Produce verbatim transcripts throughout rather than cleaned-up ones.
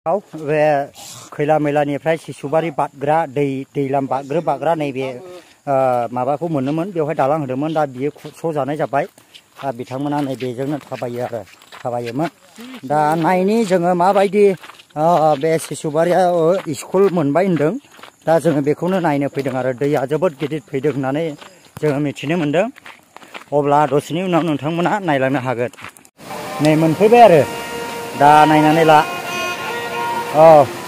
बे खैला मैलानिफ्राय सिसुबारि बारग्रा दै दैलाम बारग्रो बारग्रा नैबे माबाखौ मोनोमोन बेवहाय दालां होदोंमोन दा बियो खुरस'जानाय जाबाय दा बिथांमोना नैबेजोंनो थाबायो आरो थाबायोमोन दा नायनि जोङो माबायदि बे सिसुबारिया स्कुल मोनबाय होनदों दा जोङो बेखौनो नायनो फैदों आरो दैया जोबोद गिदिर फैदों होननानै जोङो मिथिनो मोनदों अब्ला दसेनि उनाव नोंथांमोना नायलांनो हागोन नै मोनफैबाय आरो दा नायनानै ला औ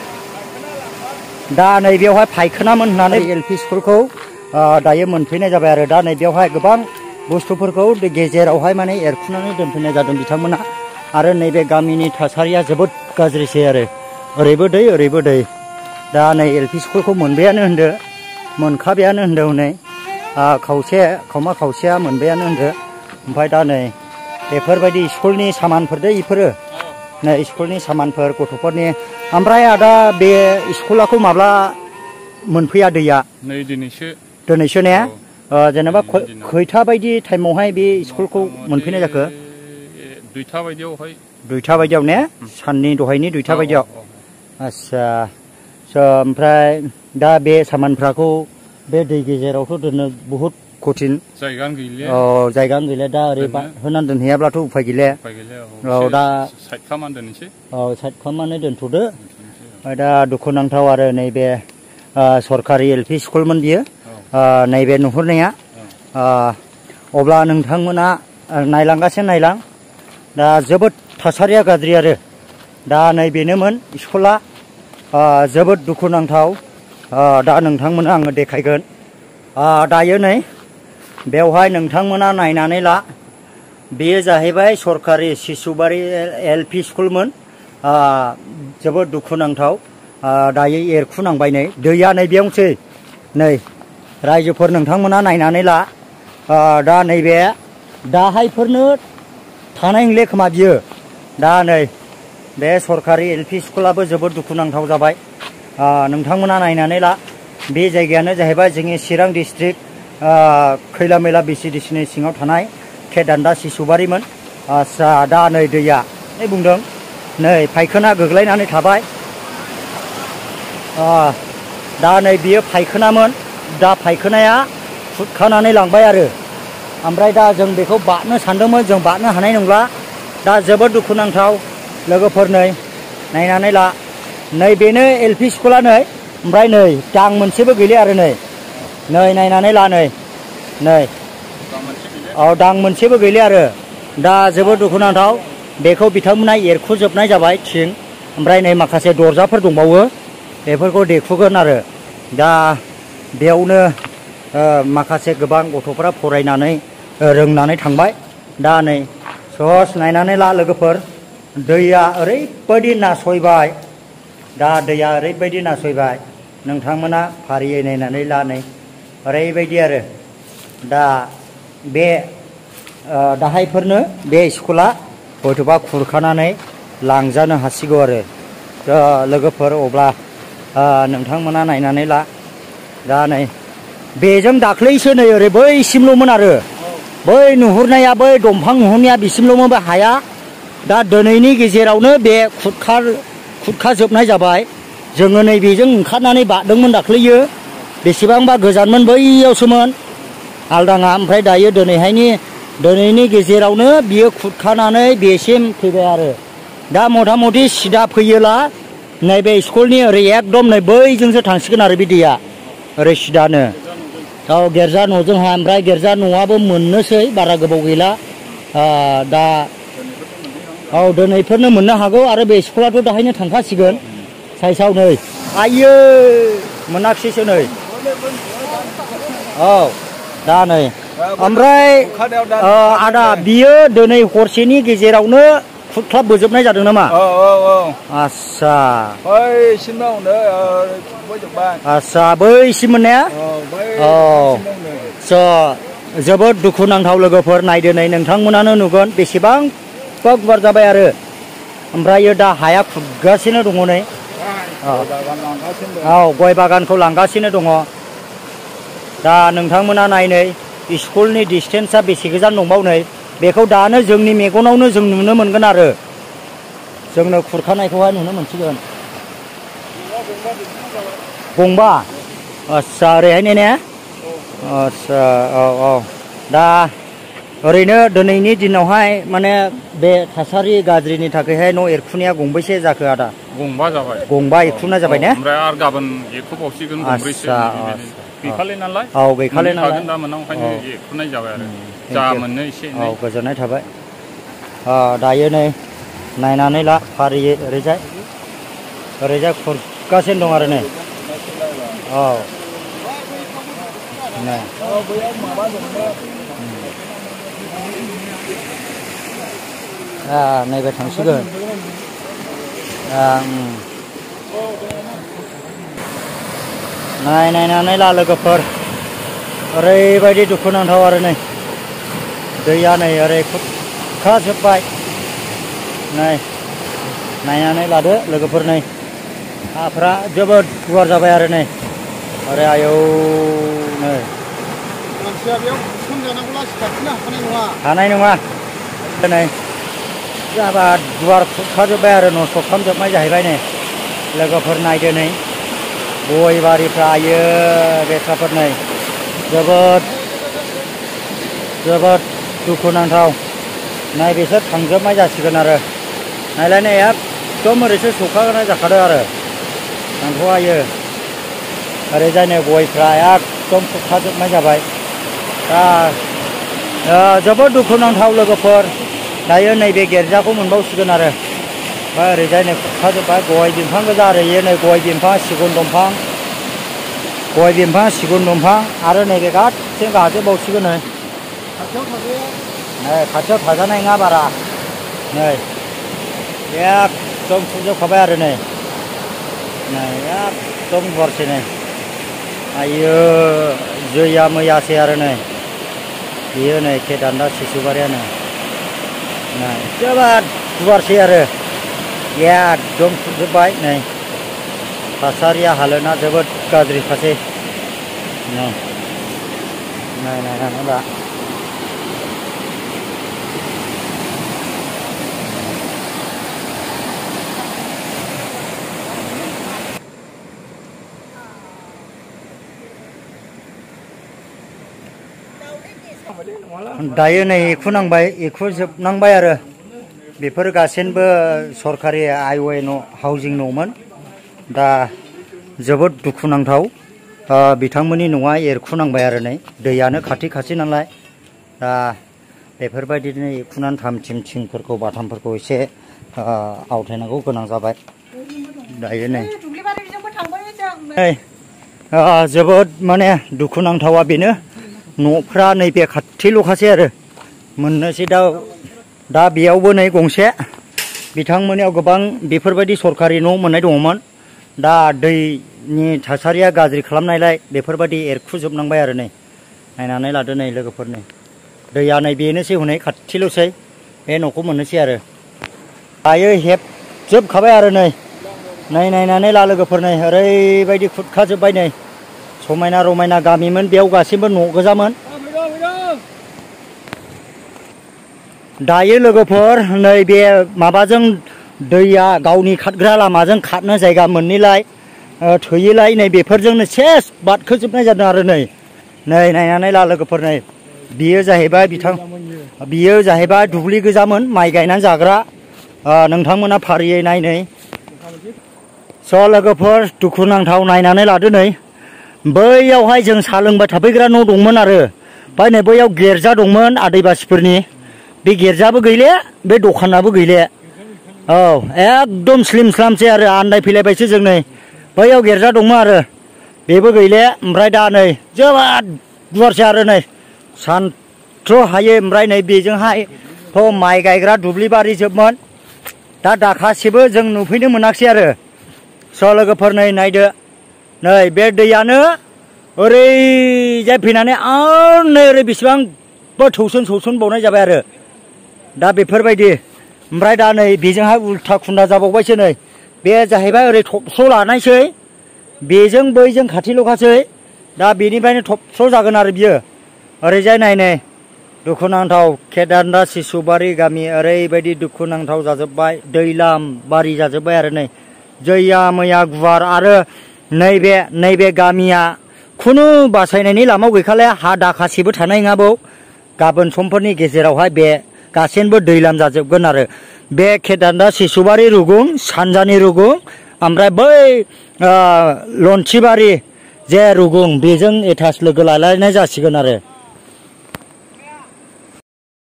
दा नैबेयावहाय फायखोनामोन होननानै एलपि स्कुलखौ दायो मोनफैनाय जाबाय आरो दा नैबेयावहाय गोबां बुस्थुफोरखौ गेजेरावहाय माने एरखुनानै दोनफैनाय जादों बिथांमोना आरो नैबे गामिनि थासारिया जोबोद गाज्रिसै आरो ओरैबो दै ओरैबो दै दा नै एलपि स्कुलखौ मोनबायानो होनदो मोनखाबायानो होनदों हनै खावसे खावमा खावसेया मोनबायानो होनदो ओमफ्राय दा नै बेफोरबायदि स्कुलनि सामानफोर दे इफोरो नै स्कुलनि सामानफोर गथ'फोरनि ओमफ्राय आदा बे स्कुलाखौ माब्ला मोनफैया दैया नै दिनैसो दिनैसो ने जेनेबा खैथा बायदि टाइमावहाय बे स्कुलखौ मोनफैनाय जाखो दुइथा बायदियावहाय दुइथा बायदियाव ने साननि दहायनि दुइथा बायदियाव आच्छा ओमफ्राय दा बे सामानफ्राखौ बे दै गेजेरावथ' दोननो बहुद कठिन जायगानो गैले औ जायगानो गैले दा ओरै होनानै दोनहैयाब्लाथ' उफाय गैले औ दा साइड खालामनानै दोननोसै औ साइड खालामनानै दोनथ'दो ओमफ्राय दा दुखुनांथाव आरो नैबे सरकारि एलपि स्कुलमोन बियो नैबे नुहुरनाया अब्ला नोंथांमोना नायलांगासिनो नायलां दा जोबोद थासारिया गाज्रि आरो दा नैबेनोमोन स्कुला जोबोद दुखुनांथाव दा नोंथांमोना आङो देखायगोन दायो नै बेवहाय नोंथांमोना नायनानै ला बेयो जाहैबाय सरकारि सिसुबारि एलपि स्कुलमोन जोबोद दुखुनांथाव दायो एरखुनांबाय नै दैया नै बेयावनोसै नै रायजोफोर नोंथांमोना नायनानै ला दा नैबे दाहायफोरनो थानाय नंले खोमा बियो दा नै बे सरकारि एलपि स्कुलाबो जोबोद दुखुनांथाव जाबाय नोंथांमोना नायनानै ला बे जायगायानो जाहैबाय जोंनि चिरां डिस्ट्रिक्ट खैला मैला बिसिडिसिनि सिङाव थानाय खेदान्दा सिसुबारिमोन आच्छा दा नै दैया नै बुंदों नै फायखोना गोग्लैनानै थाबाय दा नै बियो फायखोनामोन दा फायखोनाया खुरखानानै लांबाय आरो ओमफ्राय दा जों बेखौ बारनो सानदोंमोन जों बारनो हानाय नंला दा जोबोद दुखुनांथाव लोगोफोर नै नायनानै ला नै बेनो एलपि स्कुला नै ओमफ्राय नै दां मोनसेबो गैले आरो नै नै नायनानै ला नै नै औ दां मोनसेबो गैले आरो दा जोबोद दुखुनांथाव बेखौ बिथांमोना एरखुजोबनाय जाबाय थिं ओमफ्राय नै माखासे दरजाफोर दंबावो बेफोरखौ देखुगोन आरो दा बेयावनो माखासे गोबां गथ'फोरा फरायनानै रोंनानै थांबाय दा नै सस नायनानै ला लोगोफोर दैया ओरैबायदि नासयबाय दा दैया ओरैबायदि नासयबाय नोंथांमोना फारियै नायनानै ला नै ओरैबायदि आरो दा बे दाहायफोरनो बे स्कुला हयथ'बा खुरखानानै लांजानो हासिगौ आरो लोगोफोर अब्ला नोंथांमोना नायनानै ला दा नै बेजों दाख्लैसो नै ओरै बैसिमल'मोन आरो बै नुहुरनाया बै दंफां नुहुरनाया बिसिमल'मोन बे हाया दा दिनैनि गेजेरावनो बे खुरखार खुरखाजोबनाय जाबाय जोङो नैबेजों ओंखारनानै बारदोंमोन दाख्लैयो बेसेबांबा गोजानमोन बैयावसोमोन आलदाङा ओमफ्राय दायो दिनैहायनि दिनैनि गेजेरावनो बियो खुरखानानै बेसिम फैबाय आरो दा मथा मथि सिदा फैयोला नैबे स्कुलनि ओरै एकदम नै बैजोंसो थांसिगोन आरो बे दैया ओरै सिदानो औ गिर्जा न'जोंहा ओमफ्राय गिर्जा न'आबो मोननोसै बारा गोबाव गैला दा औ दिनैफोरनो मोननो हागौ आरो बे स्कुलाथ' दाहायनो थांखासिगोन साइसाव नै आइयो मोनाखिसैसो नै औ दा नै ओमफ्राय आदा बियो दिनै हरसेनि गेजेरावनो खुरख्लाबबोजोबनाय जादों नामा औ औ औ आच्छा बैसिमावनो आच्छा बैसिममोन ने औ स' जोबोद दुखुनांथाव लोगोफोर नायदो नै नोंथांमोनानो नुगोन बेसेबां गुवार जाबाय आरो ओमफ्रायो दा हाया खुरगासिनो दङ नै औ गय बागानखौ लांगासिनो दङ दा नोंथांमोना नायनै स्कुलनि डिसटेन्सआ बेसे गोजान दंबावो नै बेखौ दानो जोंनि मेगनावनो जों नुनो मोनगोन आरो जोंनो खुरखानायखौहाय नुनो मोनसिगोन गंबा आस्सा ओरैहाय ने आस्सा औ औ दा ओरैनो दिनैनि दिनावहाय माने बे थासारि गाज्रिनि थाखायहाय न' एरखुनाया गंबैसे जाखो आदा गंबा जाबाय गंबा एरखुना जाबाय ने ओमफ्राय आरो गाबोन एरखुबावसिगोन गंब्रैसो गैखाले नालाय औ गैखाले नालाय दा मोनाव ओंखायनो एरखुनाय जाबाय आरो जा मोननो एसे औ गोजोननाय थाबाय दायो नै नायनानै ला फारियै ओरैजाय ओरैजाय खुरगासिनो दं आरो नै औ नै नैबे थांसिगोन नाय नायनानै ला लोगोफोर ओरैबायदि दुखुनांथाव आरो नै दैया नै ओरै खुरखाजोब्बाय नै नायनानै लादो लोगोफोर नै हाफ्रा जोबोद गुवार जाबाय आरो नै ओरै आयौ नै मानसिया बेयाव सोमजानांगौला सिखारफिननो हानाय नङा हानाय नङा नै जाबा गुवार खुरखाजोब्बाय आरो नस्थ' खालामजोबनाय जाहैबाय नै लोगोफोर नायदो नै गय बारिफ्रा आयो बेस्राफोर नै जोबोद जोबोद दुखुनांथाव नाय बिसोर थांजोबनाय जासिगोन आरो नायलाय नै एकदम ओरैसो सौखानाय जाखादों आरो थांथ'हायो ओरैजाय नै गयफ्रा एकदम खुरखाजोबनाय जाबाय दा जोबोद दुखुनांथाव लोगोफोर दायो नैबे गिर्जाखौ मोनबावसिगोन आरो बा ओरैजाय नै खुरखाजोब्बाय गय बिफां गोजा आरो इयो नै गय बिफां सिगुन दंफां गय बिफां सिगुन दंफां आरो नैबे गासैबो गाजोबबावसिगोन नै नै खाथियाव थाजानाय नङा बारा नै एकदम खुरजोबखाबाय आरो नै नै एकदम गुवारसै नै आयो जैया मैयासै आरो नै बेयो नै केदारनाथ सिसुबारियानो नै जोबोद गुवारसै आरो एकदम खुरजोब्बाय नै थासारिया हालोदा जोबोद गाज्रिखासै नै नै नायनानै ला दायो नै एखुनांबाय एखुजोबनांबाय आरो बेफोर गासैबो सरकारि आइवे न' हाउजिं न'मोन दा जोबोद दुखुनांथाव बिथांमोननि न'आ एरखुनांबाय आरो नै दैयानो खाथि खाथि नालाय दा बेफोरबायदिनो एरखुनानै थाम थिम थिंफोरखौ बाथामफोरखौ एसे आवथायनांगौ गोनां जाबाय दायो नै जोबोद माने दुखुनांथावा बेनो न'फ्रा नैबे खाथिल'खासै आरो मोननोसै दा दा बेयावबो नै गंसे बिथांमोननियाव गोबां बेफोरबायदि सरकारि न' मोननाय दङमोन दा दैनि थासारिया गाज्रि खालामनायलाय बेफोरबायदि एरखुजोबनांबाय आरो नै नायनानै लादो नै लोगोफोर नै दैया नै बेनोसै हनै खाथिल'सै बे न'खौ मोननोसै आरो दायो हेबजोबखाबाय आरो नै नै नायनानै ला लोगोफोर नै ओरैबायदि खुरखाजोब्बाय नै समायना रमायना गामिमोन बेयाव गासैबो न' गोजामोन दायो लोगोफोर नैबे माबाजों दैया गावनि खारग्रा लामाजों खारनो जायगा मोनैलाय थोयैलाय नै बेफोरजोंनो सेस बारखोजोबनाय जादों आरो नै नै नायनानै ला लोगोफोर नै बियो जाहैबाय बिथां बियो जाहैबाय दुब्लि गोजामोन माइ गायनानै जाग्रा नोंथांमोना फारियै नाय नै स' लोगोफोर दुखुनांथाव नायनानै लादो नै बैयावहाय जों साहा लोंबाय थाफैग्रा न' दंमोन आरो ओमफ्राय नै बैयाव गिर्जा दंमोन आदिबासिफोरनि बे गिर्जाबो गैले बे दखानाबो गैले औ एकदम स्लिम स्लामसै आरो आन्दायफैलायबायसो जों नै बैयाव गिर्जा दंमोन आरो बेबो गैले ओमफ्राय दा नै जोबोद गुवारसै आरो नै सानथ्र' हायै ओमफ्राय नै बेजोंहायथ' माइ गायग्रा दुब्लि बारि जोबमोन दा दाखासेबो जों नुफैनो मोनाखिसै आरो स' लोगोफोर नै नायदो नै बे दैयानो ओरैजाय फैनानै आरो नै ओरै बेसेबांबो थौसन सौसन बावनाय जाबाय आरो दा बेफोरबायदि ओमफ्राय दा नै बेजोंहाय उल्था खुन्दा जाबावबायसो नै बे जाहैबाय ओरै थबस्र' लानायसै बेजों बैजों खाथिल'खासै दा बेनिफ्रायनो थबस्र' जागोन आरो बियो ओरैजाय नाय नै दुखुनांथाव केदारनाथ सिसुबारि गामि ओरैबायदि दुखुनांथाव जाजोब्बाय दैलाम बारि जाजोब्बाय आरो नै जैया मैया गुवार आरो नैबे नैबे गामिया खुनु बासायनायनि लामायाव गैखाले हा दाखासेबो थानाय नङाबौ गाबोन समफोरनि गेजेरावहाय बे गासैबो दैलाम जाजोबगोन आरो बे केदारनाथ सिसुबारि रुगुं सानजानि रुगुं ओमफ्राय बै लन्थिबारि जे रुगुं बेजों एटाच लोगो लालायनाय जासिगोन आरो